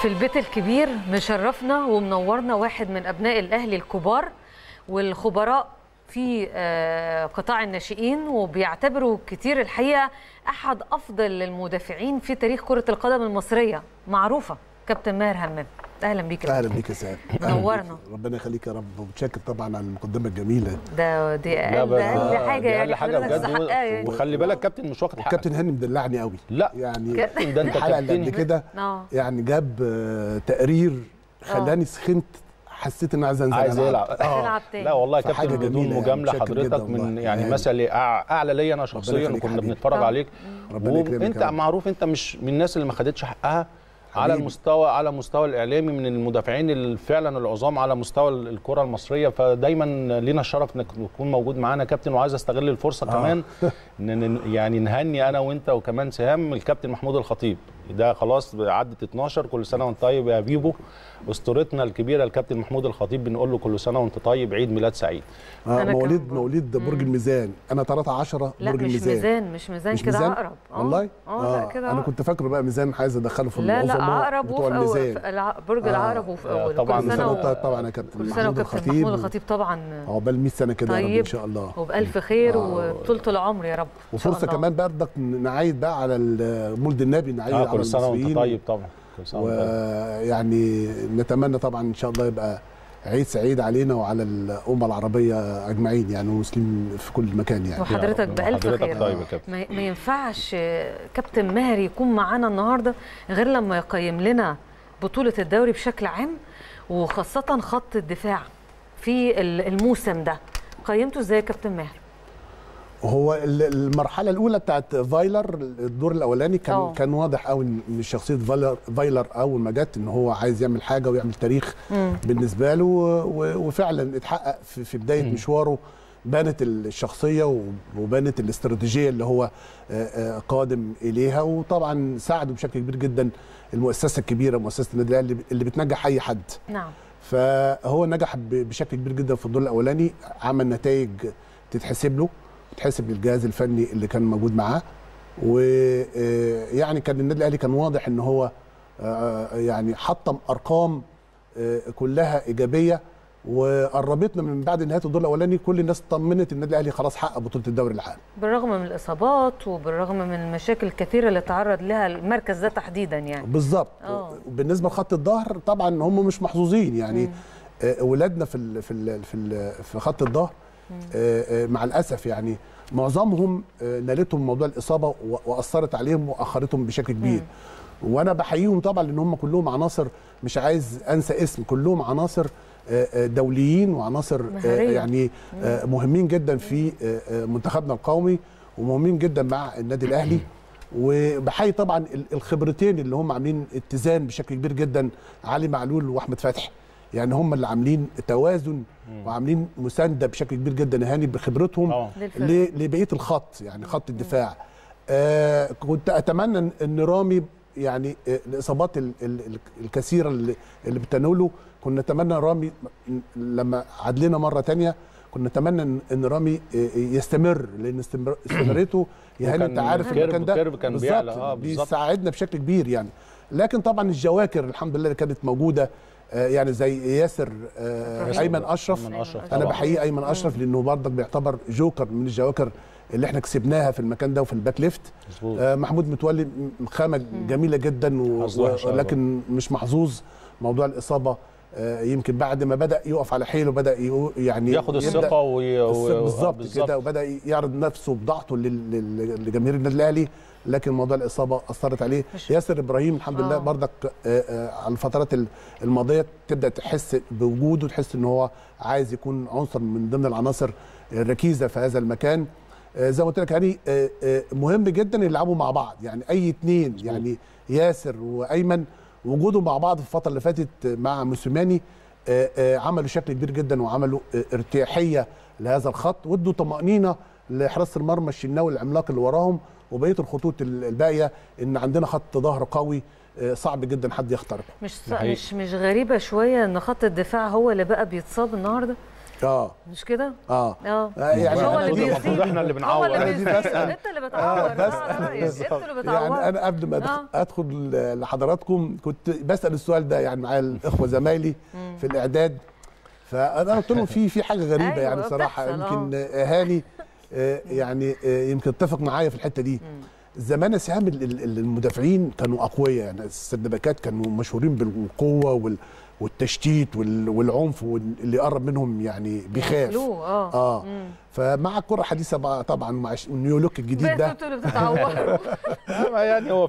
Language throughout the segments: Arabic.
في البيت الكبير مشرفنا ومنورنا واحد من أبناء الأهلي الكبار والخبراء في قطاع الناشئين، وبيعتبروا كتير الحقيقة أحد أفضل المدافعين في تاريخ كرة القدم المصرية، معروفة كابتن ماهر همام. اهلا بيك. اهلا بيك يا سعاد، نورنا. ربنا يخليك يا رب، ومتشكر طبعا على المقدمه الجميله. دي اقل حاجه يعني حاجه بجد. وخلي بالك كابتن مش واخد حقك. كابتن هاني مدلعني قوي. لا يعني ده انت الحلقه اللي قبل كده يعني جاب تقرير خلاني سخنت، حسيت ان عايز انزل عايز يلعب تاني. لا والله يا كابتن بدون مجامله، حضرتك من يعني مثل اعلى ليا انا شخصيا، وكنا بنتفرج عليك. وانت معروف انت مش من الناس اللي ما خدتش حقها على المستوى الاعلامي، من المدافعين اللي فعلا العظام على مستوى الكره المصريه. فدايما لينا الشرف انك تكون موجود معانا يا كابتن، وعايز استغل الفرصه كمان ان يعني نهني انا وانت وكمان سهام الكابتن محمود الخطيب. ده خلاص عدت 12، كل سنه وانت طيب يا بيبو. اسطورتنا الكبيره الكابتن محمود الخطيب، بنقول له كل سنه وانت طيب، عيد ميلاد سعيد. مواليد برج الميزان، انا 13 برج الميزان. مش ميزان كده، عقرب. والله لا كده انا كنت فاكره بقى ميزان عايز ادخله في العظماء. لا عقرب بتوع الميزان، برج العقرب وفي اول. طبعا يا كابتن محمود الخطيب طبعا عقبال 100 سنه كده طيب يا رب ان شاء الله، وبالف خير وطولة العمر يا رب. وفرصه كمان برضك نعيد بقى على مولد النبي، نعيد على كل سنه وانت طيب طبعا. ويعني نتمنى طبعا ان شاء الله يبقى عيد سعيد علينا وعلى الامه العربيه اجمعين، يعني والمسلمين في كل مكان يعني. وحضرتك بالف خير. طيب ما ينفعش كابتن ماهر يكون معانا النهارده غير لما يقيم لنا بطوله الدوري بشكل عام، وخاصه خط الدفاع في الموسم ده. قيمته ازاي يا كابتن ماهر؟ هو المرحله الاولى بتاعت فايلر، الدور الاولاني كان واضح قوي ان شخصيه فايلر اول ما جت ان هو عايز يعمل حاجه ويعمل تاريخ بالنسبه له، وفعلا اتحقق في بدايه مشواره. بانت الشخصيه وبانت الاستراتيجيه اللي هو قادم اليها، وطبعا ساعده بشكل كبير جدا المؤسسه الكبيره، مؤسسه النادي الاهلي اللي بتنجح اي حد. نعم. فهو نجح بشكل كبير جدا في الدور الاولاني، عمل نتائج تتحسب له، تحسب للجهاز الفني اللي كان موجود معاه. ويعني كان النادي الاهلي كان واضح ان هو يعني حطم ارقام كلها ايجابيه، وقربتنا من بعد نهايه الدور الاولاني كل الناس طمنت النادي الاهلي خلاص حقق بطوله الدوري العام، بالرغم من الاصابات وبالرغم من المشاكل الكثيره اللي تعرض لها المركز ده تحديدا يعني. بالظبط. بالنسبه لخط الظهر طبعا هم مش محظوظين يعني. ولادنا في خط الظهر مع الاسف يعني معظمهم نالتهم موضوع الاصابه واثرت عليهم واخرتهم بشكل كبير. وانا بحييهم طبعا لان هم كلهم عناصر، مش عايز انسى اسم، كلهم عناصر دوليين وعناصر يعني مهمين جدا في منتخبنا القومي ومهمين جدا مع النادي الاهلي. وبحيي طبعا الخبرتين اللي هم عاملين اتزان بشكل كبير جدا، علي معلول واحمد فتحي، يعني هم اللي عاملين توازن وعاملين مسانده بشكل كبير جدا هاني بخبرتهم لبقيه الخط، يعني خط الدفاع. كنت اتمنى ان رامي يعني الاصابات الكثيره اللي بتناوله، كنا نتمنى رامي لما عدلنا مره ثانيه كنا نتمنى ان رامي يستمر، لان استمراريته يا هاني انت عارف المكان ده كان بيعلى بيساعدنا بشكل كبير يعني. لكن طبعا الجواكر الحمد لله اللي كانت موجوده يعني زي ياسر ايمن اشرف، انا بحيي ايمن اشرف لانه برضك بيعتبر جوكر من الجواكر اللي احنا كسبناها في المكان ده وفي الباك ليفت. محمود متولي خامه جميله جدا ولكن مش محظوظ موضوع الاصابه. يمكن بعد ما بدا يقف على حيله بدا يعني ياخد الثقه بالظبط كده، وبدا يعرض نفسه بضعته لجماهير النادي الاهلي، لكن موضوع الاصابه اثرت عليه. ياسر ابراهيم الحمد لله برضك على الفترات الماضيه تبدا تحس بوجوده، تحس ان هو عايز يكون عنصر من ضمن العناصر الركيزه في هذا المكان. زي ما قلت لك يعني مهم جدا يلعبوا مع بعض، يعني اي اثنين يعني ياسر وايمن وجودهم مع بعض في الفتره اللي فاتت مع موسيماني عملوا شكل كبير جدا وعملوا ارتياحيه لهذا الخط، وادوا طمانينه لحراسه المرمى الشناوي العملاق اللي وراهم وبقيه الخطوط الباقيه، ان عندنا خط ظهر قوي صعب جدا حد يخترقه. مش غريبه شويه ان خط الدفاع هو اللي بقى بيتصاب النهارده؟ مش كده؟ يعني هو اللي المفروض احنا اللي بنعور. انت اللي بتعور. انت اللي بتعور. يعني انا قبل ما ادخل لحضراتكم كنت بسال السؤال ده يعني مع الاخوه زمايلي في الاعداد، فانا قلت لهم في حاجه غريبه يعني بصراحه. يمكن هاني يعني يمكن اتفق معايا في الحته دي. زمان سهام المدافعين كانوا اقوياء، يعني السردباكات كانوا مشهورين بالقوه والتشتيت والعنف، واللي يقرب منهم يعني بيخاف. فمع الكره الحديثه طبعا مع النيو لوك الجديد ده انتوا اللي بتتعوروا. يعني هو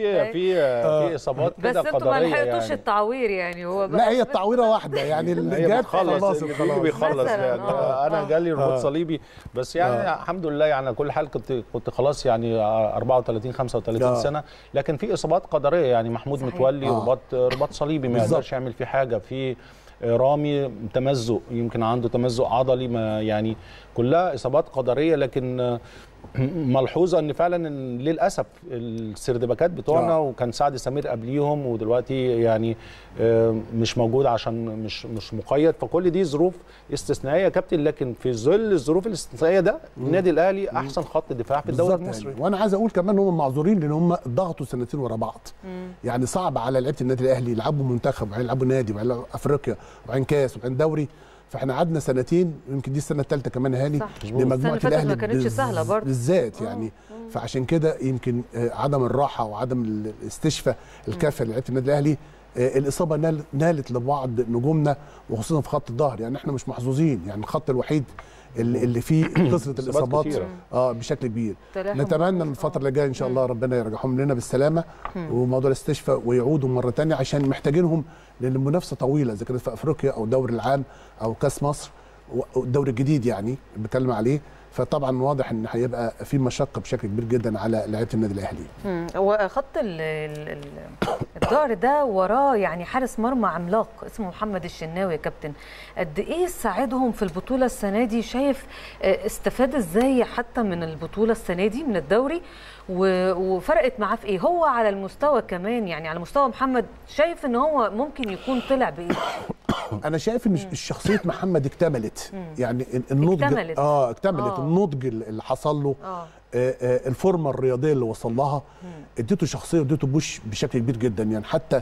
في اصابات كده قدريه، بس انتوا ما لحقتوش التعوير يعني. هو لا هي التعويره واحده يعني اللي جت خلاص بيخلص يعني. انا جالي رباط صليبي بس يعني الحمد لله يعني على كل حال كنت خلاص يعني 34 35 سنه، لكن في اصابات قدريه يعني محمود متولي رباط صليبي ما يقدرش يعمل فيه حاجه. في رامي تمزق، يمكن عنده تمزق عضلي، ما يعني كلها اصابات قدريه. لكن ملحوظه ان فعلا للاسف السردباكات بتوعنا وكان سعد سمير قبليهم ودلوقتي يعني مش موجود عشان مش مقيد، فكل دي ظروف استثنائيه يا كابتن. لكن في ظل الظروف الاستثنائيه ده النادي الاهلي احسن خط دفاع في الدوري المصري يعني. وانا عايز اقول كمان هم معذورين لان هم ضغطوا سنتين ورا بعض. يعني صعب على لعيبه النادي الاهلي يلعبوا منتخب وبعدين يلعبوا نادي وبعدين يلعبوا افريقيا وبعدين كاس وبعدين دوري. فاحنا قعدنا سنتين، يمكن دي السنه الثالثه كمان هاني لمجموعه الاهلي ما كانتش سهله برضه بالذات يعني. فعشان كده يمكن عدم الراحه وعدم الاستشفاء الكافيه لعيبه النادي الاهلي، الاصابه نالت لبعض نجومنا وخصوصا في خط الظهر. يعني احنا مش محظوظين، يعني الخط الوحيد اللي فيه كثره الاصابات بشكل كبير. نتمنى الفتره اللي جايه ان شاء الله ربنا يرجعهم لنا بالسلامه وموضوع الاستشفاء ويعودوا مره ثانيه عشان محتاجينهم، لان المنافسه طويله اذا كانت في افريقيا او الدوري العام او كاس مصر والدوري الجديد يعني بتكلم عليه. فطبعا واضح ان هيبقى في مشقه بشكل كبير جدا على لعيبه النادي الاهلي. هو خط الظهر ده وراه يعني حارس مرمى عملاق اسمه محمد الشناوي يا كابتن. قد ايه ساعدهم في البطوله السنه دي؟ شايف استفاد ازاي حتى من البطوله السنه دي من الدوري وفرقت معاه في ايه؟ هو على المستوى كمان يعني على مستوى محمد شايف ان هو ممكن يكون طلع بايه؟ انا شايف ان شخصيه محمد اكتملت. يعني النضج اكتملت النضج اللي حصل له، الفورمه الرياضيه اللي وصل لها اديته شخصيه واديته بوش بشكل كبير جدا. يعني حتى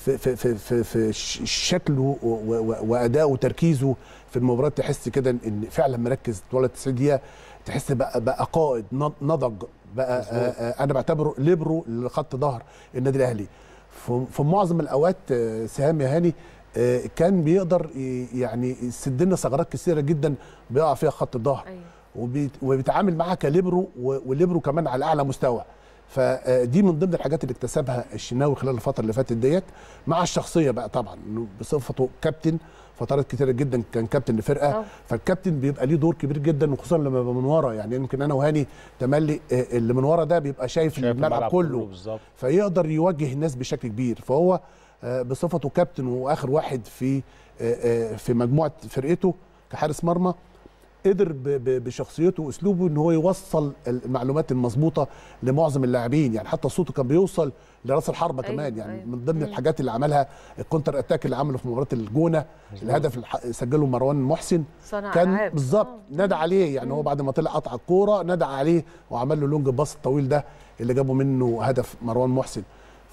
في شكله وادائه وتركيزه في المباريات تحس كده ان فعلا مركز طوال 90 دقيقه. تحس بقى قائد نضج بقى. انا بعتبره ليبرو لخط ظهر النادي الاهلي في معظم الاوقات. سهام يا هاني كان بيقدر يعني يسد لنا ثغرات كثيره جدا بيقع فيها خط الظهر. وبيتعامل معاها كليبرو وليبرو كمان على اعلى مستوى. فدي من ضمن الحاجات اللي اكتسبها الشناوي خلال الفتره اللي فاتت ديت، مع الشخصيه بقى طبعا بصفته كابتن فترات كتيره جدا كان كابتن لفرقه. فالكابتن بيبقى ليه دور كبير جدا وخصوصا لما يبقى من ورا. يعني يمكن انا وهاني تملي اللي من ورا ده بيبقى شايف الملعب كله فيقدر يوجه الناس بشكل كبير. فهو بصفته كابتن واخر واحد في مجموعه فرقته كحارس مرمى قدر بشخصيته واسلوبه ان هو يوصل المعلومات المظبوطه لمعظم اللاعبين. يعني حتى صوته كان بيوصل لراس الحربه كمان. يعني من ضمن الحاجات اللي عملها الكونتر اتاك اللي عمله في مباراه الجونه، الهدف اللي سجله مروان محسن كان بالظبط نادى عليه. يعني هو بعد ما طلع قطع الكوره نادى عليه وعمل له لونج باص الطويل ده اللي جابه منه هدف مروان محسن.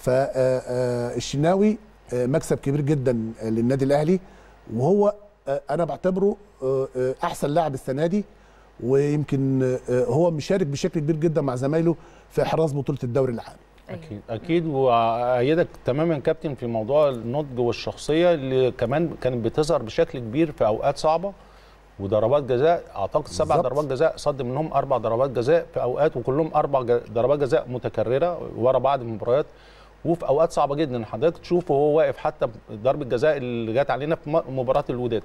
فالشناوي مكسب كبير جدا للنادي الاهلي، وهو انا بعتبره احسن لاعب السنه دي. ويمكن هو مشارك بشكل كبير جدا مع زمايله في احراز بطوله الدوري العام. اكيد وايدك تماما كابتن في موضوع النضج والشخصيه اللي كمان كانت بتظهر بشكل كبير في اوقات صعبه. وضربات جزاء اعتقد 7 ضربات جزاء صد منهم 4 ضربات جزاء في اوقات، وكلهم 4 ضربات جزاء متكرره ورا بعض المباريات وفي اوقات صعبه جدا. حضرتك تشوفه وهو واقف حتى ضربه جزاء اللي جت علينا في مباراه الوداد.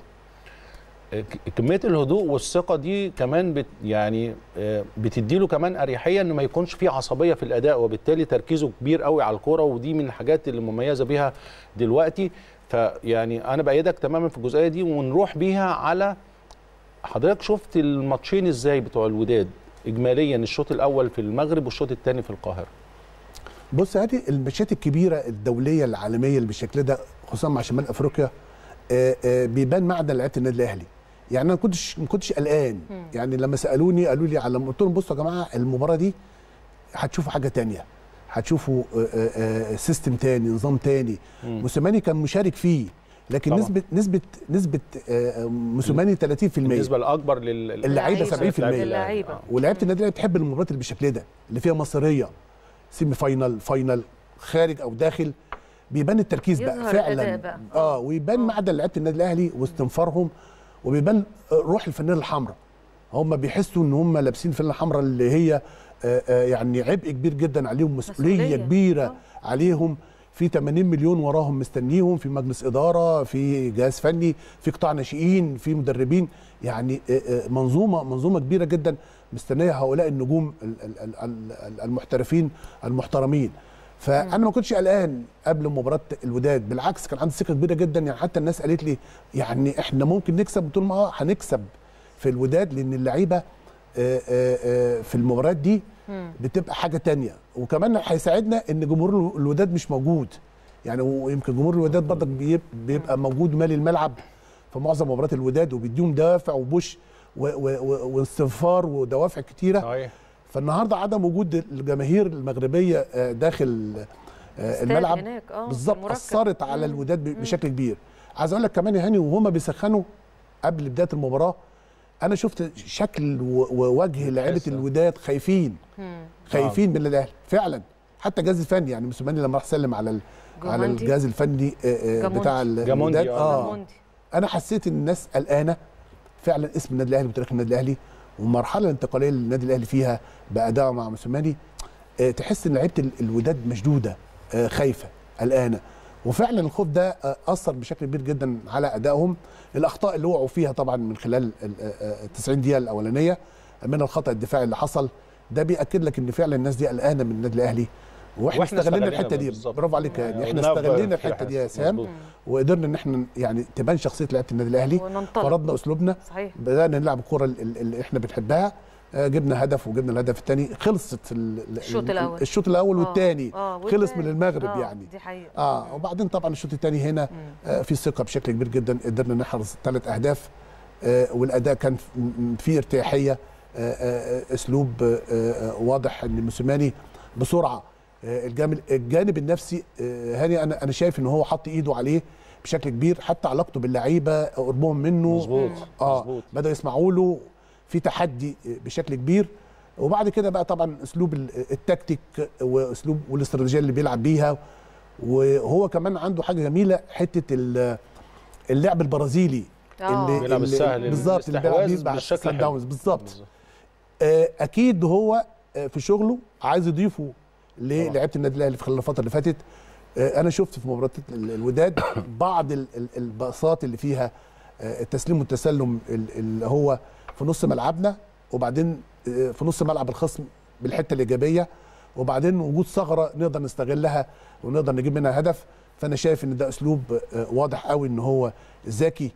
كميه الهدوء والثقه دي كمان يعني بتدي له كمان اريحيه انه ما يكونش فيه عصبيه في الاداء، وبالتالي تركيزه كبير قوي على الكوره. ودي من الحاجات اللي مميزه بيها دلوقتي. فيعني انا بايدك تماما في الجزئيه دي. ونروح بيها على حضرتك شفت الماتشين ازاي بتوع الوداد اجماليا، الشوط الاول في المغرب والشوط الثاني في القاهره؟ بص هذه الماتشات الكبيره الدوليه العالميه اللي بالشكل ده خصوصا مع شمال افريقيا بيبان معدن لعيبه النادي الاهلي. يعني انا ما كنتش قلقان. يعني لما سالوني قالوا لي على، قلت لهم بصوا يا جماعه المباراه دي هتشوفوا حاجه ثانيه، هتشوفوا سيستم ثاني، نظام ثاني. موسيماني كان مشارك فيه، لكن طبعا. نسبه موسيماني 30%، النسبه الاكبر للعيبه 70%. ولاعيبه النادي الاهلي بتحب المباريات اللي بالشكل ده، اللي فيها مصيريه، سيمي فاينال، فاينال، خارج او داخل، بيبان التركيز بقى فعلا بقى. ويبان معدل لعيبه النادي الاهلي واستنفارهم، وبيبان روح الفانيله الحمراء. هم بيحسوا ان هم لابسين الفانيله الحمراء اللي هي يعني عبء كبير جدا عليهم، مسؤوليه كبيره عليهم، في 80 مليون وراهم مستنيهم، في مجلس اداره، في جهاز فني، في قطاع ناشئين، في مدربين، يعني منظومه كبيره جدا مستنيه هؤلاء النجوم المحترفين المحترمين. فانا ما كنتش قلقان قبل مباراه الوداد، بالعكس كان عندي ثقه كبيره جدا. يعني حتى الناس قالت لي يعني احنا ممكن نكسب، قلت لهم هنكسب في الوداد، لان اللعيبه في المباريات دي بتبقى حاجه تانية. وكمان هيساعدنا ان جمهور الوداد مش موجود، يعني ويمكن جمهور الوداد برضك بيبقى موجود مالي الملعب في معظم مباريات الوداد، وبيديهم دوافع وبوش واستنفار ودوافع كتيره. صحيح. فالنهارده عدم وجود الجماهير المغربيه داخل الملعب بالظبط اثرت على الوداد بشكل كبير. عايز اقول لك كمان يا هاني، وهما بيسخنوا قبل بدايه المباراه انا شفت شكل ووجه لعيبه الوداد خايفين من الاهلي فعلا. حتى الجهاز الفني، يعني موسيماني لما راح سلم على الجهاز الفني بتاع الوداد انا حسيت ان الناس قلقانه فعلا، اسم النادي الاهلي وتاريخ النادي الاهلي والمرحله الانتقاليه اللي النادي الاهلي فيها بادائه مع موسيماني، تحس ان لعيبه الوداد مشدوده، خايفه، قلقانه. وفعلا الخوف ده اثر بشكل كبير جدا على ادائهم. الاخطاء اللي وقعوا فيها طبعا من خلال ال 90 دقيقه الاولانيه، من الخطا الدفاعي اللي حصل ده بياكد لك ان فعلا الناس دي قلقانه من النادي الاهلي. واحنا استغلينا الحته دي. برافو عليك يعني، احنا استغلينا الحته دي يا سام، وقدرنا ان احنا يعني تبان شخصيه لعيبه النادي الاهلي، فرضنا اسلوبنا. صحيح. بدانا نلعب الكره اللي احنا بنحبها، جبنا هدف وجبنا الهدف الثاني. خلصت الشوط الاول والثاني خلص من المغرب يعني دي حقيقه. وبعدين طبعا الشوط الثاني هنا في ثقه بشكل كبير جدا، قدرنا نحرز 3 أهداف، والاداء كان فيه ارتياحيه، اسلوب واضح ان موسيماني بسرعه. الجانب النفسي هاني انا شايف ان هو حط ايده عليه بشكل كبير، حتى علاقته باللعيبه قربهم منه مظبوط بدأ يسمعوا له، في تحدي بشكل كبير. وبعد كده بقى طبعا اسلوب التكتيك واسلوب والاستراتيجيه اللي بيلعب بيها. وهو كمان عنده حاجه جميله، حته اللعب البرازيلي اللي بيلعب السهل بالظبط، اللي بيلعب بالشكل داونز بالظبط. اكيد هو في شغله عايز يضيفه للعيبه النادي الاهلي في خلال الفتره اللي فاتت. انا شفت في مباراه الوداد بعض الباصات اللي فيها التسليم والتسلم اللي هو في نص ملعبنا، وبعدين في نص ملعب الخصم بالحته الايجابيه، وبعدين وجود ثغره نقدر نستغلها ونقدر نجيب منها هدف. فانا شايف ان ده اسلوب واضح قوي ان هو ذكي،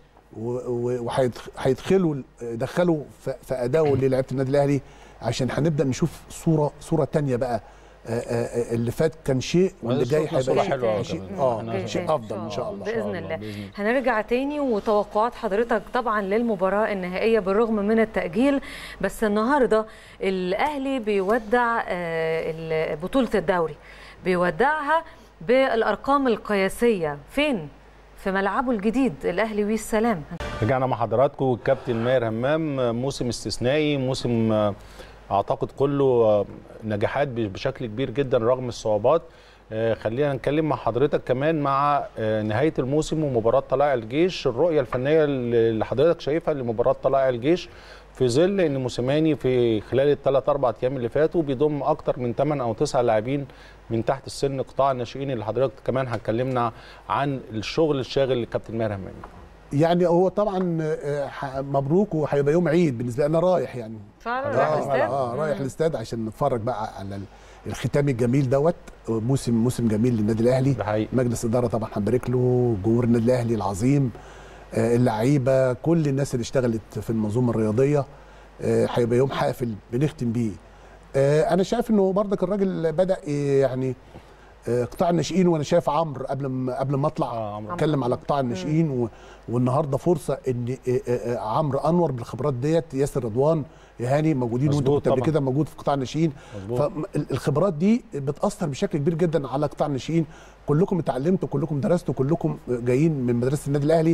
وهيدخلوا في اداؤه للاعيبه النادي الاهلي، عشان هنبدا نشوف صوره ثانيه بقى. اللي فات كان شيء، واللي جاي هيبقى شيء افضل ان شاء الله باذن الله. هنرجع تاني وتوقعات حضرتك طبعا للمباراه النهائيه بالرغم من التاجيل، بس النهارده الاهلي بيودع بطوله الدوري، بيودعها بالارقام القياسيه. فين؟ في ملعبه الجديد الاهلي والسلام. رجعنا مع حضراتكم. الكابتن ماهر همام، موسم استثنائي، موسم اعتقد كله نجاحات بشكل كبير جدا رغم الصعوبات. خلينا نتكلم مع حضرتك كمان مع نهايه الموسم ومباراه طلائع الجيش، الرؤيه الفنيه اللي حضرتك شايفها لمباراه طلائع الجيش في ظل ان موسيماني في خلال ال3-4 ايام اللي فاتوا بيضم اكتر من 8 أو 9 لاعبين من تحت السن، قطاع الناشئين اللي حضرتك كمان هتكلمنا عن الشغل الشاغل للكابتن ماهر همام. يعني هو طبعا مبروك، وهيبقى يوم عيد بالنسبه لي. انا رايح يعني فعلا رايح الاستاد، رايح الاستاد عشان نتفرج بقى على الختام الجميل دوت. موسم جميل للنادي الاهلي. مجلس اداره طبعا هنبارك له، جمهور النادي الاهلي العظيم، اللعيبه، كل الناس اللي اشتغلت في المنظومه الرياضيه. هيبقى يوم حافل بنختم بيه. انا شايف انه برضك الراجل بدا يعني قطاع الناشئين، وانا شايف عمرو قبل ما اطلع اتكلم على قطاع الناشئين، والنهارده فرصه ان عمرو انور بالخبرات ديت، ياسر رضوان، هاني موجودين، وانت كنت قبل كده موجود في قطاع الناشئين، فالخبرات دي بتاثر بشكل كبير جدا على قطاع الناشئين. كلكم اتعلمتوا، كلكم درستوا، كلكم جايين من مدرسه النادي الاهلي،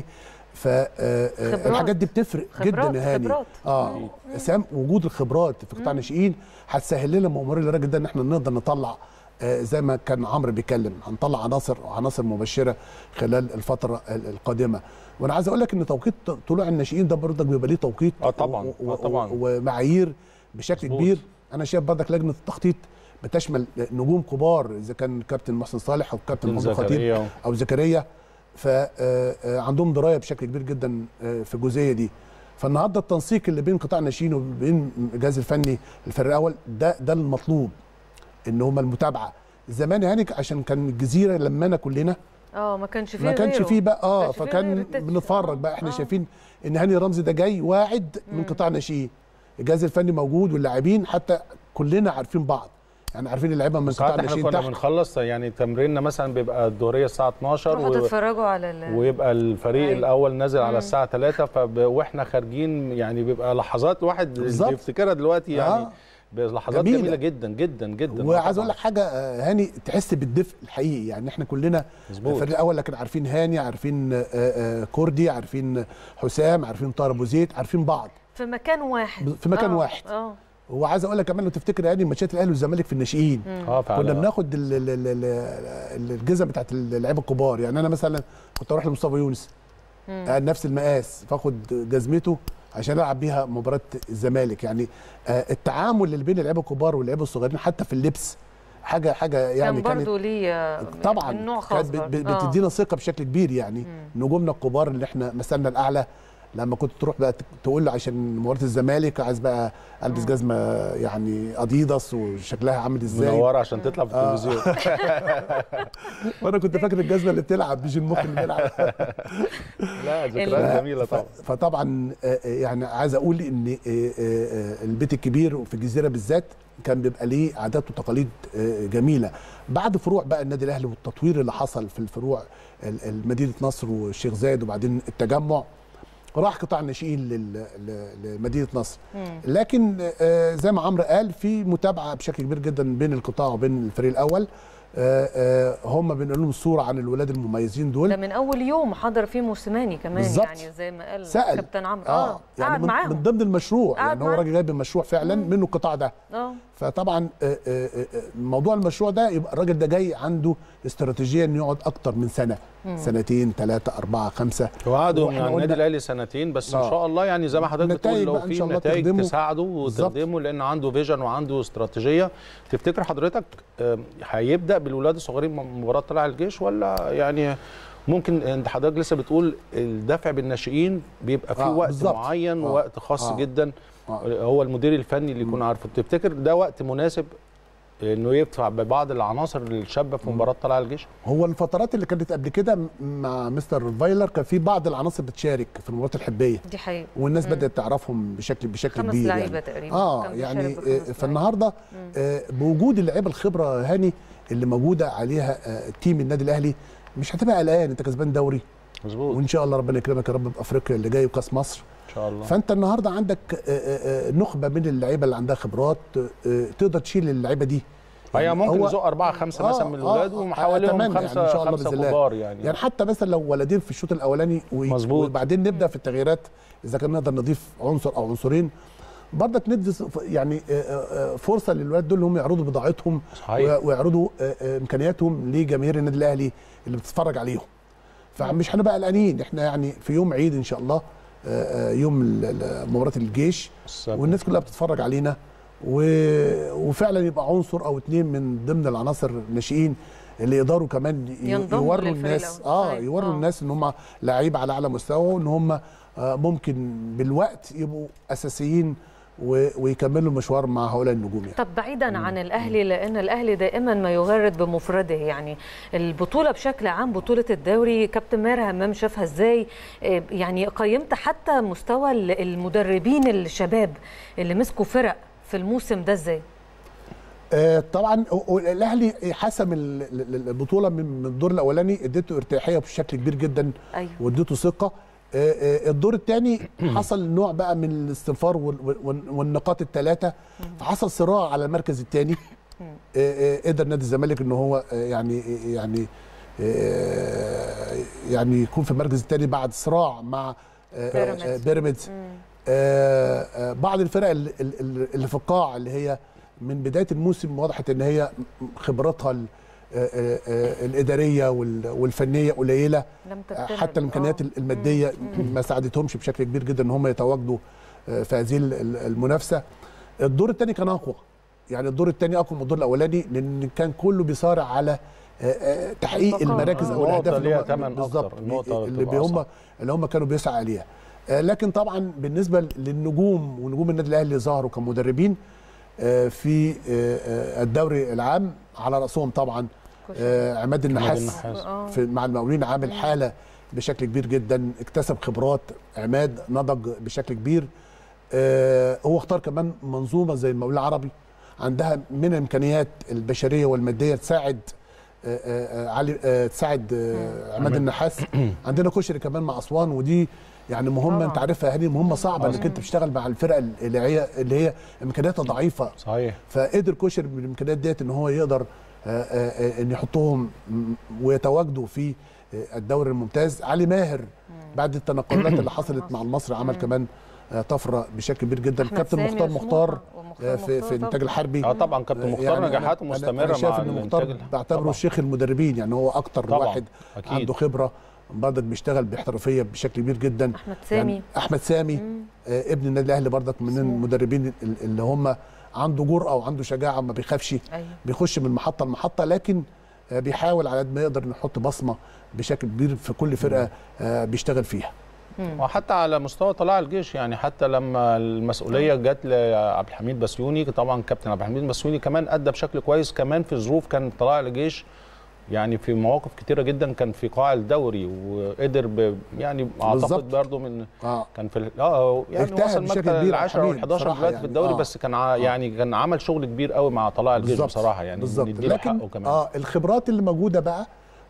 فالحاجات دي بتفرق جدا يا هاني. سام وجود الخبرات في قطاع الناشئين هتسهل لنا مأمورية الراجل ده ان احنا نقدر نطلع زي ما كان عمرو بيتكلم، هنطلع عناصر مبشره خلال الفتره القادمه. وانا عايز اقول لك ان توقيت طلوع الناشئين ده برضك بيبقى ليه توقيت طبعا ومعايير بشكل كبير. انا شايف برضك لجنه التخطيط بتشمل نجوم كبار، اذا كان كابتن محسن صالح او كابتن محمود خطيب او زكريا، فعندهم درايه بشكل كبير جدا في الجزئيه دي. فالنهارده التنسيق اللي بين قطاع الناشئين وبين الجهاز الفني الفريق الاول ده المطلوب، ان هم المتابعه. زمان يعني عشان كان الجزيره لمانا كلنا ما كانش فيه بقى فكان بنتفرج بقى احنا شايفين ان هاني رمزي ده جاي واعد من قطاع الناشئين، الجهاز الفني موجود واللاعبين حتى كلنا عارفين بعض، يعني عارفين اللعيبه من قطاع الناشئين. احنا كنا بنخلص يعني تمريننا مثلا بيبقى الظهريه الساعه 12 تتفرجوا على ويبقى الفريق الاول نازل على الساعه 3 واحنا خارجين، يعني بيبقى لحظات الواحد بيفتكرها دلوقتي يعني لحظات جميله جدا جدا جدا. وعايز اقول لك حاجه هاني، تحس بالدفء الحقيقي، يعني احنا كلنا الفريق الاول لكن عارفين هاني، عارفين كوردي، عارفين حسام، عارفين طاهر ابو زيد، عارفين بعض في مكان واحد واحد. وعايز اقول لك كمان لو تفتكر يعني ماتشات الاهلي والزمالك في الناشئين كنا بناخد الجزم بتاعت اللعيبه الكبار، يعني انا مثلا كنت اروح لمصطفى يونس نفس المقاس، فاخد جزمته عشان العب بيها مباراه الزمالك. يعني التعامل اللي بين اللعيبه الكبار واللعيبه الصغيرين حتى في اللبس حاجه يعني كان برضه ليه طبعا نوع خاص، بتدينا ثقه بشكل كبير. يعني نجومنا الكبار اللي احنا مثلنا الاعلى، لما كنت تروح بقى تقول له عشان مباراه الزمالك عايز بقى البس جزمه يعني اديداس وشكلها عامل ازاي منوره عشان تطلع في التلفزيون. وانا كنت فاكر الجزمه اللي بتلعب مش المخ اللي بيلعب. لا ذكريات جميله طبعا. فطبعا يعني عايز اقول ان البيت الكبير وفي الجزيره بالذات كان بيبقى ليه عادات وتقاليد جميله. بعد فروع بقى النادي الاهلي والتطوير اللي حصل في الفروع مدينه نصر والشيخ زايد وبعدين التجمع، راح قطاع الناشئين لمدينه نصر. لكن زي ما عمرو قال في متابعه بشكل كبير جدا بين القطاع وبين الفريق الاول. هم بنقول لهم الصوره عن الولاد المميزين دول. ده من اول يوم حضر فيه موسيماني كمان بالزبط. يعني زي ما قال كابتن عمرو يعني معاهم من ضمن المشروع، يعني هو راجل جايب المشروع فعلا منه القطاع ده. فطبعا موضوع المشروع ده يبقى الراجل ده جاي عنده استراتيجيه انه يقعد اكتر من سنه، سنتين، 3، 4، 5. وقعدوا مع النادي الاهلي سنتين بس ان شاء الله، يعني زي ما حضرتك بتقول لو في نتائج تساعده وتخدمه، لان عنده فيجن وعنده استراتيجيه. تفتكر حضرتك هيبدا بالولاد الصغيرين مباراه طلائع الجيش، ولا يعني ممكن انت حضرتك لسه بتقول الدفع بالناشئين بيبقى فيه وقت معين ووقت خاص جدا هو المدير الفني اللي يكون عارفه؟ تفتكر ده وقت مناسب انه يدفع ببعض العناصر الشابه في مباراه طلائع الجيش؟ هو الفترات اللي كانت قبل كده مع مستر فايلر كان في بعض العناصر بتشارك في المباريات الحبيه، دي حقيقه، والناس بدات تعرفهم بشكل كبير 5 لعيبه تقريبا يعني فالنهارده بوجود اللعيبه الخبره هاني اللي موجوده عليها تيم النادي الاهلي، مش هتبقى قلقان، انت كسبان دوري مظبوط، وان شاء الله ربنا يكرمك يا رب بافريقيا اللي جاي وكاس مصر ان شاء الله. فانت النهارده عندك نخبه من اللعيبه اللي عندها خبرات تقدر تشيل اللعيبه دي. هي ممكن نزق 4 5 مثلا من الولاد وحواليهم 5 كبار يعني حتى مثلا لو ولدين في الشوط الاولاني وبعدين نبدا في التغييرات اذا كان نقدر نضيف عنصر او عنصرين برضك ندي يعني فرصه للولاد دول هم يعرضوا بضاعتهم ويعرضوا امكانياتهم لجماهير النادي الاهلي اللي بتتفرج عليهم. فمش هنبقى قلقانين، احنا يعني في يوم عيد ان شاء الله، يوم مباراه الجيش والناس كلها بتتفرج علينا، وفعلا يبقى عنصر او 2 من ضمن العناصر الناشئين اللي يقدروا كمان يوروا الناس يوروا الناس ان هم لعيبه على اعلى مستوى، وان هم ممكن بالوقت يبقوا اساسيين ويكملوا المشوار مع هؤلاء النجوم يعني. طب بعيدا عن الاهلي، لان الاهلي دائما ما يغرد بمفرده، يعني البطوله بشكل عام بطوله الدوري، كابتن ماهر همام شافها ازاي؟ يعني قيمت حتى مستوى المدربين الشباب اللي مسكوا فرق في الموسم ده ازاي؟ طبعا الاهلي حسم البطوله من الدور الاولاني، اديته ارتياحيه بشكل كبير جدا. أيوة. واديته ثقه. الدور الثاني حصل نوع بقى من الاستنفار والنقاط الثلاثه، حصل صراع على المركز الثاني. قدر نادي الزمالك ان هو يعني يكون في المركز الثاني بعد صراع مع بيراميدز. بعض الفرق اللي في القاع اللي هي من بدايه الموسم وضحت ان هي خبراتها الاداريه والفنيه قليله، حتى الامكانيات الماديه ما ساعدتهمش بشكل كبير جدا ان هم يتواجدوا في هذه المنافسه. الدور الثاني كان اقوى، يعني الدور الثاني اقوى من الدور الاولاني، لان كان كله بيصارع على تحقيق المراكز او الاهداف بالظبط اللي هم كانوا بيسعوا عليها. لكن طبعا بالنسبه للنجوم ونجوم النادي الاهلي اللي ظهروا كمدربين في الدوري العام، على راسهم طبعا عماد النحاس مع المقاولين، عامل حاله بشكل كبير جدا، اكتسب خبرات. عماد نضج بشكل كبير. هو اختار كمان منظومه زي المقاولين العربي عندها من الامكانيات البشريه والماديه تساعد عماد النحاس. عندنا كشري كمان مع اسوان، ودي يعني مهمه انت عارفها هذه مهمه صعبه انك انت بتشتغل مع الفرق اللي هي امكانياتها ضعيفه. صحيح. فقدر كشري بالامكانيات ديت ان هو يقدر ان يحطهم ويتواجدوا في الدوري الممتاز. علي ماهر بعد التنقلات اللي حصلت مع المصري عمل كمان طفره بشكل كبير جدا. كابتن مختار في الانتاج الحربي. طبعا كابتن مختار يعني نجاحاته مستمره. أنا شايف ان مختار بعتبره شيخ المدربين، يعني هو اكتر واحد أكيد. عنده خبره برضك بيشتغل باحترافيه بشكل كبير جدا. احمد سامي ابن النادي الاهلي برضك من المدربين اللي هم عنده جرأه وعنده شجاعه، ما بيخافش. أيوة. بيخش من محطه لمحطه، لكن بيحاول على قد ما يقدر يحط بصمه بشكل كبير في كل فرقه بيشتغل فيها. وحتى على مستوى طلائع الجيش، يعني حتى لما المسؤوليه جت لعبد الحميد بسيوني، طبعا كابتن عبد الحميد بسيوني كمان ادى بشكل كويس، كمان في ظروف كان طلائع الجيش يعني في مواقف كتيره جدا كان في قاع الدوري، وقدر يعني اعتقد برضه من كان في يعني وصل مركز 10 او 11 دلوقتي في الدوري. بس كان يعني كان عمل شغل كبير قوي مع طلائع الجيش بصراحه، يعني نديله حقه كمان. الخبرات اللي موجوده بقى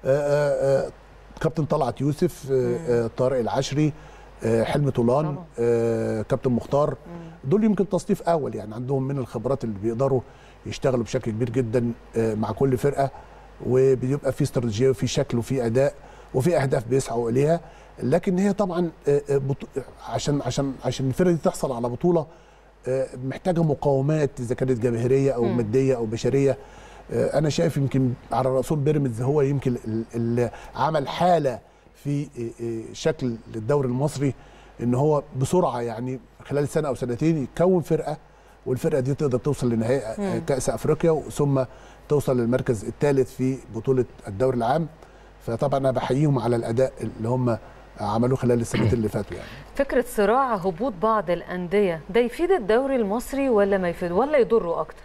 كابتن طلعت يوسف، طارق العشري، حلمي طولان، كابتن مختار، دول يمكن تصنيف اول، يعني عندهم من الخبرات اللي بيقدروا يشتغلوا بشكل كبير جدا مع كل فرقه، وبيبقى في استراتيجيه وفي شكل وفي اداء وفي اهداف بيسعوا اليها. لكن هي طبعا عشان الفرقه دي تحصل على بطوله محتاجه مقاومات، اذا كانت جماهيريه او ماديه او بشريه. انا شايف يمكن على راسهم بيراميدز هو يمكن اللي عمل حاله في شكل الدوري المصري، ان هو بسرعه يعني خلال سنه او سنتين يكون فرقه، والفرقه دي تقدر توصل لنهائي كاس افريقيا، ثم توصل للمركز الثالث في بطوله الدوري العام. فطبعا انا بحييهم على الاداء اللي هم عملوه خلال السنتين اللي فاتوا. يعني فكره صراع هبوط بعض الانديه ده يفيد الدوري المصري ولا ما يفيد ولا يضره اكتر؟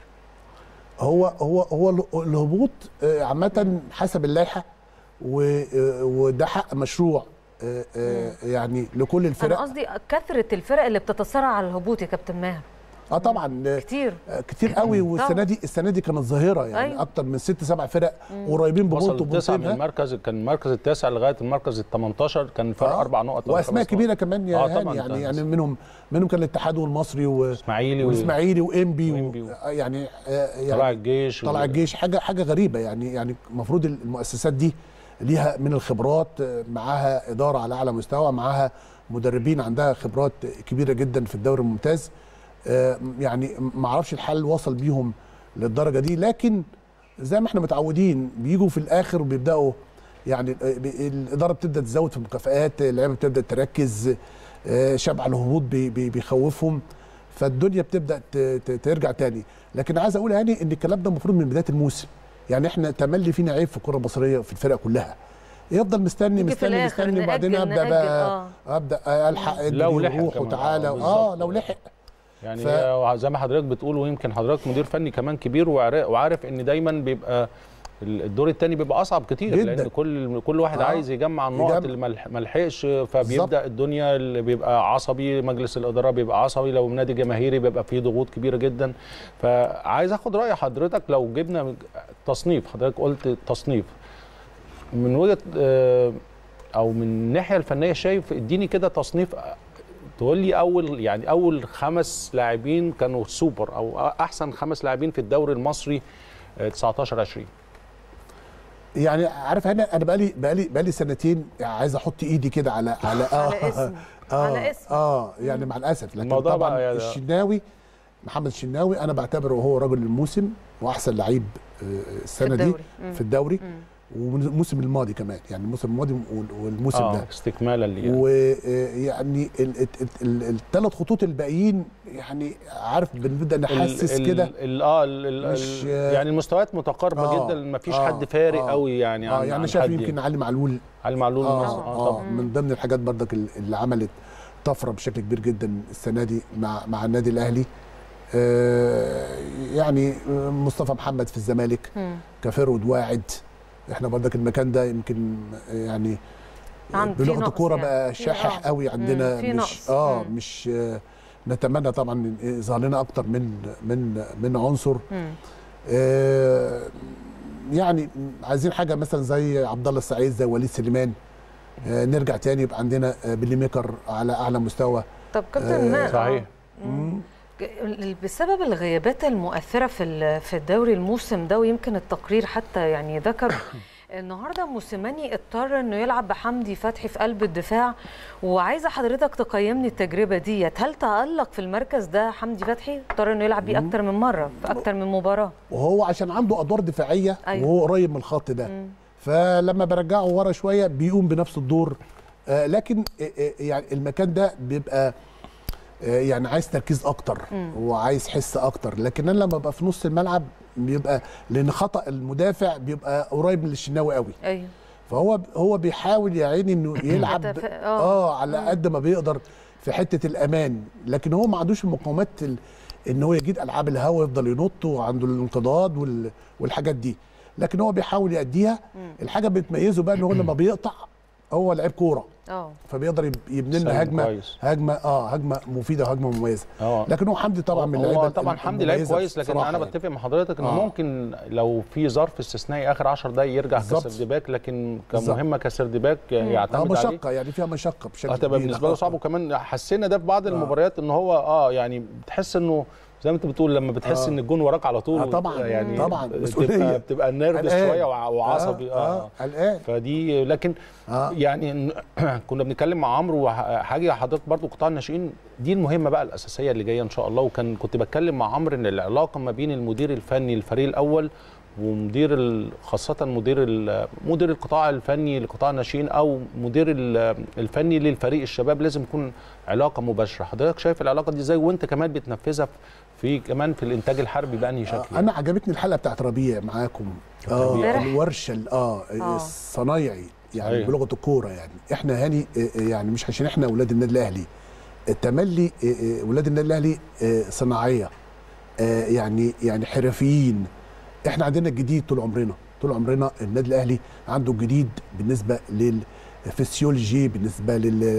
هو الهبوط عامه حسب اللائحه، وده حق مشروع يعني لكل الفرق. انا قصدي كثره الفرق اللي بتتصارع على الهبوط يا كابتن ماهر. طبعا كتير قوي، والسنه دي كانت ظاهره، يعني أيوة. اكتر من 6-7 فرق قريبين ببونت وبونتين. من المركز كان المركز التاسع لغايه المركز ال18 كان فرق 4 نقط واسماء كبيره كمان يا هاني، يعني منهم كان الاتحاد والمصري والاسماعيلي وانبي يعني طلع الجيش حاجه غريبه، يعني المفروض المؤسسات دي ليها من الخبرات، معاها اداره على اعلى مستوى، معاها مدربين عندها خبرات كبيره جدا في الدوري الممتاز. يعني ما اعرفش الحل وصل بيهم للدرجه دي، لكن زي ما احنا متعودين بيجوا في الاخر وبيبداوا، يعني الاداره بتبدا تزود في المكافآت، اللعيبه بتبدا تركز، شبع الهبوط بيخوفهم، فالدنيا بتبدا ترجع تاني. لكن عايز اقول يعني ان الكلام ده المفروض من بدايه الموسم، يعني احنا تملي فينا عيب في الكره المصريه وفي الفرق كلها، يفضل مستني وبعدين ابدا الحق روح وتعالى لو لحق. يعني زي ما حضرتك بتقول، ويمكن حضرتك مدير فني كمان كبير وعارف ان دايما بيبقى الدور الثاني بيبقى اصعب كتير جداً. لان كل واحد عايز يجمع النقط اللي ما لحقش، فبيبدا الدنيا اللي بيبقى عصبي، مجلس الاداره بيبقى عصبي، لو نادي جماهيري بيبقى فيه ضغوط كبيره جدا. فعايز اخد راي حضرتك، لو جبنا تصنيف، حضرتك قلت تصنيف من وجهه او من الناحيه الفنيه، شايف اديني كده تصنيف تقول لي اول 5 لاعبين كانوا سوبر او احسن 5 لاعبين في الدوري المصري 19-20. يعني عارف انا بقالي سنتين عايز احط ايدي كده على اسم على اسم يعني مع الاسف، لكن طبعا يعني الشناوي، محمد الشناوي انا بعتبره هو رجل الموسم واحسن لعيب السنه دي في الدوري والموسم الماضي كمان، يعني الموسم الماضي والموسم ده استكمالا ليه. ويعني الثلاث خطوط الباقيين يعني عارف بنبدا نحسس كده يعني المستويات متقاربه جدا، ما فيش حد فارق قوي يعني يعني شايف يمكن علي معلول طبعا من ضمن الحاجات برضك اللي عملت طفره بشكل كبير جدا السنه دي مع النادي الاهلي. يعني مصطفى محمد في الزمالك كفرود واعد، احنا برضك المكان ده يمكن يعني بلغه الكوره يعني بقى شاحح قوي عندنا، مش نتمنى طبعا يظهر لنا اكتر من عنصر. يعني عايزين حاجه مثلا زي عبد الله السعيد، زي وليد سليمان، نرجع تاني يبقى عندنا بيلي ميكر على اعلى مستوى. طب كابتن صحيح بسبب الغيابات المؤثره في الدوري الموسم ده، ويمكن التقرير حتى يعني ذكر النهارده موسيماني اضطر انه يلعب بحمدي فتحي في قلب الدفاع، وعايزه حضرتك تقيمني التجربه ديت. هل تألق في المركز ده حمدي فتحي؟ اضطر انه يلعب بيه اكتر من مره في اكتر من مباراه، وهو عشان عنده ادوار دفاعيه وهو قريب من الخط ده، فلما برجعه ورا شويه بيقوم بنفس الدور. لكن يعني المكان ده بيبقى يعني عايز تركيز اكتر وعايز حس اكتر، لكن انا لما ببقى في نص الملعب بيبقى لان خطا المدافع بيبقى قريب من الشناوي قوي. ايوه، فهو بيحاول يا عيني انه يلعب على قد ما بيقدر في حته الامان، لكن هو ما عندوش المقاومات ان هو يجيد العاب الهوا يفضل ينط وعنده الانقضاض والحاجات دي، لكن هو بيحاول يأديها. الحاجه بتميزه بقى ان هو لما بيقطع هو لعيب كوره، فبيقدر يبني لنا هجمه مفيده وهجمه مميزه. لكن هو حمدي طبعا من اللعيبه طبعا حمدي لعيب كويس، لكن انا بتفق مع حضرتك انه ممكن لو في ظرف استثنائي اخر 10 دقائق يرجع كسرد باك، لكن كمهمه كسرد باك يعتمد عليه مشقه، يعني فيها مشقه بشكل كبير، بالنسبه له صعب. وكمان حسينا ده في بعض المباريات ان هو يعني بتحس انه زي ما انت بتقول لما بتحس ان الجون وراك على طول طبعا يعني طبعا بتبقى النيرفس شويه وعصبي فدي. لكن يعني كنا بنتكلم مع عمرو وحاجه حضرتك برضو قطاع الناشئين دي المهمه بقى الاساسيه اللي جايه ان شاء الله. كنت بتكلم مع عمرو ان العلاقه ما بين المدير الفني للفريق الاول ومدير خاصه مدير القطاع الفني لقطاع الناشئين او مدير الفني للفريق الشباب لازم يكون علاقه مباشره. حضرتك شايف العلاقه دي ازاي وانت كمان بتنفذها كمان في الانتاج الحربي بانهي شكل؟ انا عجبتني الحلقه بتاعت ربيع معاكم، الورشه الصنايعي يعني بلغه الكوره. يعني احنا هاني يعني مش عشان احنا اولاد النادي الاهلي، التملي اولاد النادي الاهلي صناعيه، يعني حرفيين. احنا عندنا الجديد طول عمرنا النادي الاهلي عنده الجديد بالنسبه للفسيولوجي، بالنسبه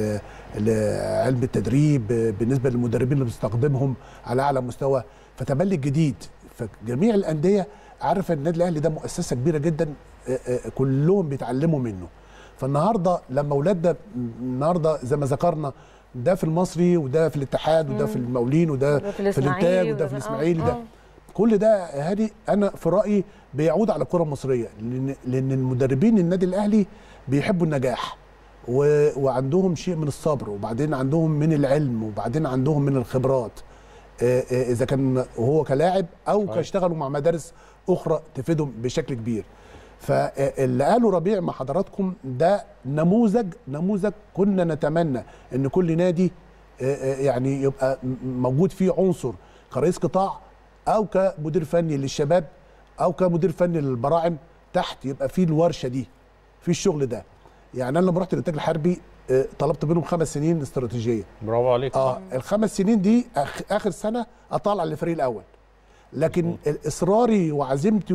لعلم التدريب، بالنسبه للمدربين اللي بنستخدمهم على اعلى مستوى، فتملي الجديد. فجميع الانديه عارفه النادي الاهلي ده مؤسسه كبيره جدا، كلهم بيتعلموا منه. فالنهارده لما اولادنا النهارده زي ما ذكرنا ده في المصري وده في الاتحاد وده في المقاولين وده في الانتاج وده في الاسماعيلي، ده كل ده هادي انا في رايي بيعود على الكره المصريه، لان المدربين النادي الاهلي بيحبوا النجاح وعندهم شيء من الصبر، وبعدين عندهم من العلم، وبعدين عندهم من الخبرات، اذا كان هو كلاعب او كاشتغلوا مع مدارس اخرى تفيدهم بشكل كبير. فاللي قاله ربيع مع حضراتكم ده نموذج كنا نتمنى ان كل نادي يعني يبقى موجود فيه عنصر كرئيس قطاع او كمدير فني للشباب او كمدير فني للبراعم تحت، يبقى فيه الورشه دي، في الشغل ده. يعني انا لما رحت الانتاج الحربي طلبت منهم 5 سنين استراتيجيه. برافو عليك. ال5 سنين دي اخر سنه اطلع للفريق الاول. لكن اصراري وعزيمتي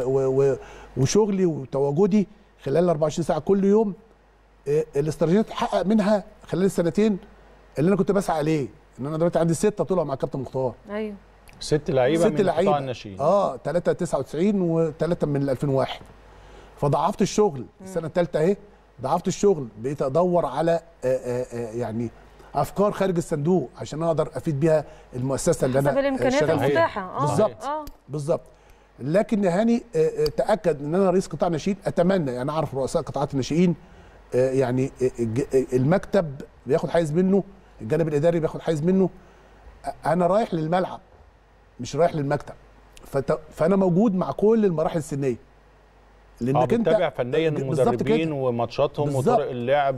وشغلي وتواجدي خلال 24 ساعه كل يوم، الاستراتيجيه اتحقق منها خلال السنتين اللي انا كنت بسعى عليه. ان انا دلوقتي عندي 6 طلعوا مع كابتن مختار. ايوه 6 لعيبه من قطاع الناشئين. 3 99 و3 من 2001. فضاعفت الشغل السنه الثالثه اهي، ضاعفت الشغل، بقيت ادور على يعني افكار خارج الصندوق عشان اقدر افيد بيها المؤسسه اللي انا حسب الامكانيات المتاحه. بالظبط بالظبط. لكن هاني تاكد ان انا رئيس قطاع ناشئين، اتمنى يعني اعرف رؤساء قطاعات الناشئين يعني المكتب بياخد حيز منه، الجانب الاداري بياخد حيز منه. انا رايح للملعب مش رايح للمكتب، فانا موجود مع كل المراحل السنيه، لانك انت بتتابع فنيا المدربين وماتشاتهم وطرق اللعب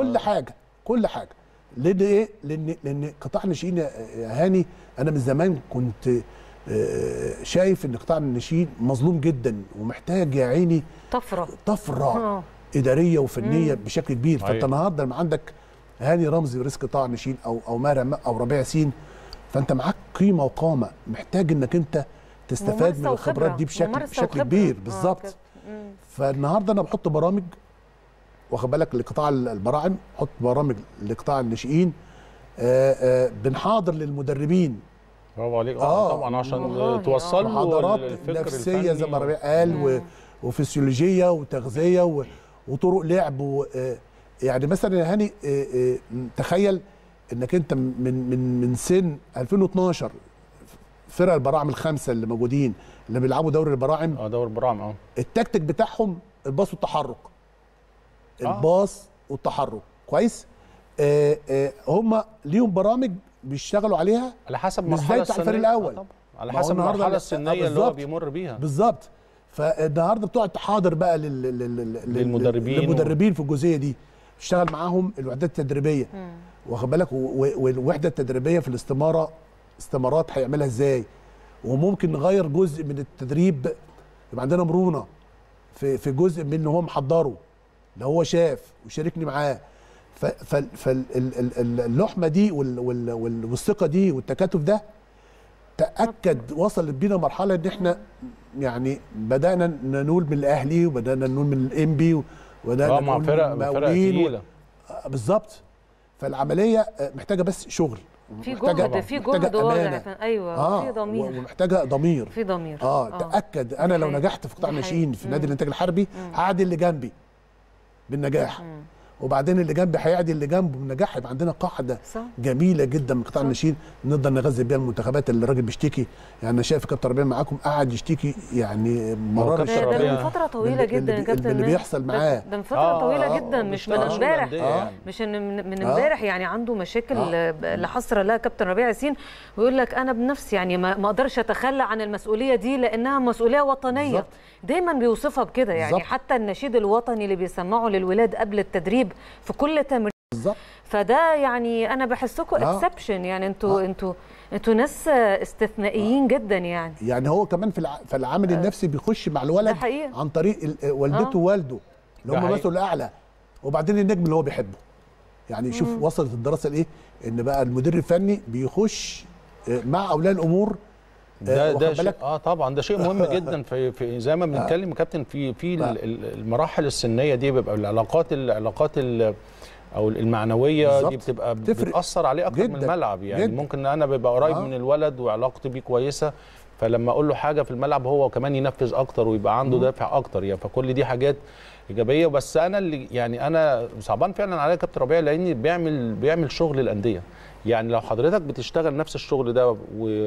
كل حاجه. لان ايه؟ لان قطاع الناشئين يا هاني، انا من زمان كنت شايف ان قطاع الناشئين مظلوم جدا ومحتاج يا عيني طفره اداريه وفنيه بشكل كبير. فانت النهارده لما عندك هاني رمزي رئيس قطاع الناشئين او ماهر او ربيع ياسين، فانت معاك قيمه وقامه، محتاج انك انت تستفاد من الخبرات دي بشكل كبير. بالظبط. فالنهارده انا بحط برامج، واخد بالك، لقطاع البراعم، بحط برامج لقطاع الناشئين، بنحاضر للمدربين. برافو عليك. طبعا عشان توصل محاضرات نفسيه زي ما ربيع قال، وفسيولوجيه وتغذيه وطرق لعب يعني مثلا يا هاني تخيل انك انت من سن 2012 فرق البراعم الخمسه اللي موجودين اللي بيلعبوا دوري البراعم، دوري البراعم التكتيك بتاعهم الباص والتحرك. الباص والتحرك كويس. هم ليهم برامج بيشتغلوا عليها على حسب المرحله السنيه الفريق الاول، على حسب المرحله السنيه اللي هو بيمر بيها. بالظبط. فالنهارده بتقعد تحاضر بقى للمدربين في الجزئيه دي، تشتغل معاهم الوحدات التدريبيه، واخد بالك، والوحده التدريبيه في استمارات هيعملها ازاي، وممكن نغير جزء من التدريب، يبقى عندنا مرونه في جزء من اللي هو محضره، اللي هو شاف وشاركني معاه. فاللحمه دي والثقه دي والتكاتف ده تاكد وصلت بينا مرحله ان احنا يعني بدانا ننول من الاهلي، وبدانا ننول من الانبي، وبدانا مع فرق تقيله. بالظبط. فالعمليه محتاجه بس شغل، في جهد واضح. ايوه في ضمير، ومحتاجه ضمير، في ضمير. تاكد انا لو نجحت في قطاع الناشئين في نادي الانتاج الحربي هعدي اللي جنبي بالنجاح، وبعدين اللي جنبي هيعدي اللي جنبه بالنجاح. يبقى عندنا قاعده جميله جدا من قطاع الناشئين نقدر نغذي بيها المنتخبات. اللي الراجل بيشتكي، يعني انا شايف كابتن ربيع معاكم قاعد يشتكي يعني مرار ده من فتره طويله جدا يا كابتن، اللي بيحصل معاه ده من فتره طويله جدا، مش من امبارح. مش من امبارح يعني عنده مشاكل لا حصر لها كابتن ربيع ياسين، ويقول لك انا بنفسي يعني ما اقدرش اتخلى عن المسؤوليه دي لانها مسؤوليه وطنيه. بالزبط. دايما بيوصفها بكده يعني. بالزبط. حتى النشيد الوطني اللي بيسمعه للولاد قبل التدريب في كل تمرين. بالظبط. فده يعني انا بحسكم اكسبشن، يعني انتوا ناس استثنائيين جدا يعني هو كمان في العامل النفسي بيخش مع الولد عن طريق والدته ووالده اللي هم مثله الاعلى، وبعدين النجم اللي هو بيحبه. يعني شوف وصلت الدراسه لايه، ان بقى المدير الفني بيخش مع اولياء الامور. ده شيء طبعا ده شيء مهم جدا في زي ما بنتكلم يا كابتن في المراحل السنيه دي بيبقى العلاقات او المعنويه بالزبط. دي بتبقى بتاثر عليه اكتر من الملعب يعني جداً. ممكن انا ببقى قريب من الولد وعلاقتي بيه كويسه، فلما اقول له حاجه في الملعب هو كمان ينفذ اكتر ويبقى عنده دافع اكتر يعني. فكل دي حاجات ايجابيه. بس انا اللي يعني انا صعبان فعلا عليا كابتن ربيع لاني بيعمل شغل الانديه. يعني لو حضرتك بتشتغل نفس الشغل ده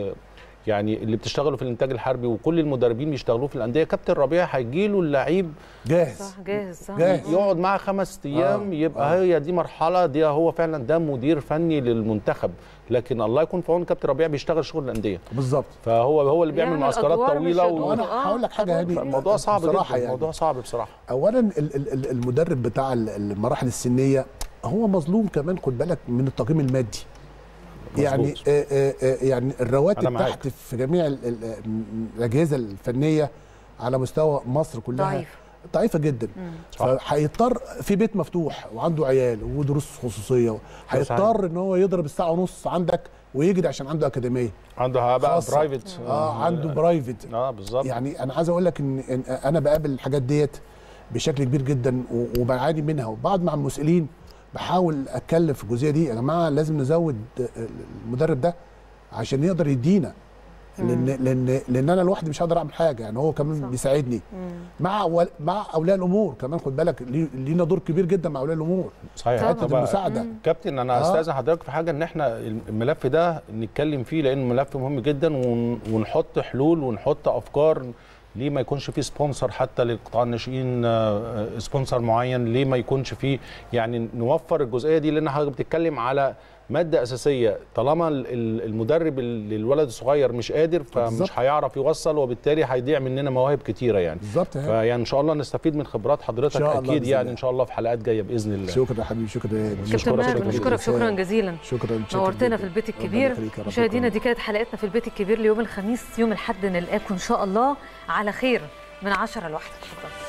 يعني اللي بتشتغلوا في الانتاج الحربي وكل المدربين بيشتغلوه في الانديه، كابتن ربيع هيجي له اللعيب جاهز يقعد معاه 5 ايام يبقى هي دي مرحله دي هو فعلا ده مدير فني للمنتخب. لكن الله يكون في عون كابتن ربيع بيشتغل شغل الانديه بالظبط. فهو اللي بيعمل معسكرات طويله وانا هقول لك حاجه هذه الموضوع صعب بصراحه يعني. الموضوع صعب بصراحه. اولا المدرب بتاع المراحل السنيه هو مظلوم كمان، خد بالك، من التقييم المادي. يعني يعني الرواتب تحت في جميع الاجهزه الفنيه على مستوى مصر كلها ضعيفه جدا. فهيضطر في بيت مفتوح وعنده عيال ودروس خصوصيه، هيضطر ان هو يضرب الساعه ونص عندك ويجري عشان عنده اكاديميه، عنده بقى برايفت. عنده برايفت. بالظبط. يعني انا عايز اقول لك ان انا بقابل الحاجات ديت بشكل كبير جدا وبعاني منها، وبقعد مع المسؤولين بحاول اتكلم في الجزئيه دي. يا جماعه لازم نزود المدرب ده عشان يقدر يدينا، لان انا لوحدي مش هقدر اعمل حاجه، يعني هو كمان بيساعدني مع اولياء الامور كمان. خد بالك لينا دور كبير جدا مع اولياء الامور. صحيح. حته المساعده. كابتن انا استاذن حضرتك في حاجه، ان احنا الملف ده نتكلم فيه لانه ملف مهم جدا، ونحط حلول ونحط افكار. ليه ما يكونش في سبونسر حتى للقطاع الناشئين، سبونسر معين؟ ليه ما يكونش فيه؟ يعني نوفر الجزئيه دي، لان حضرتك بتتكلم على ماده اساسيه. طالما المدرب للولد الصغير مش قادر، فمش هيعرف يوصل، وبالتالي هيضيع مننا مواهب كتيره يعني. بالظبط. فيعني ان شاء الله نستفيد من خبرات حضرتك اكيد يعني، ان شاء الله في حلقات جايه باذن الله. شكرا يا حبيبي. شكرا يا بنشكرك شكرا جزيلا. شكرا. نورتنا في البيت الكبير. مشاهدينا دي كانت حلقتنا في البيت الكبير ليوم الخميس. يوم الاحد نلقاكم ان شاء الله على خير من 10 ل1.